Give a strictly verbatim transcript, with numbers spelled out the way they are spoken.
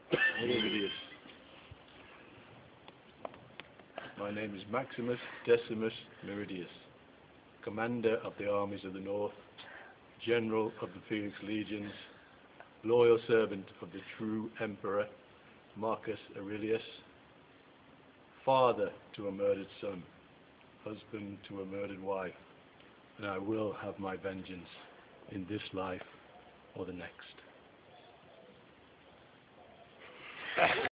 Meridius. My name is Maximus Decimus Meridius, Commander of the Armies of the North, General of the Phoenix Legions, loyal servant of the true Emperor Marcus Aurelius, father to a murdered son, husband to a murdered wife, and I will have my vengeance in this life or the next.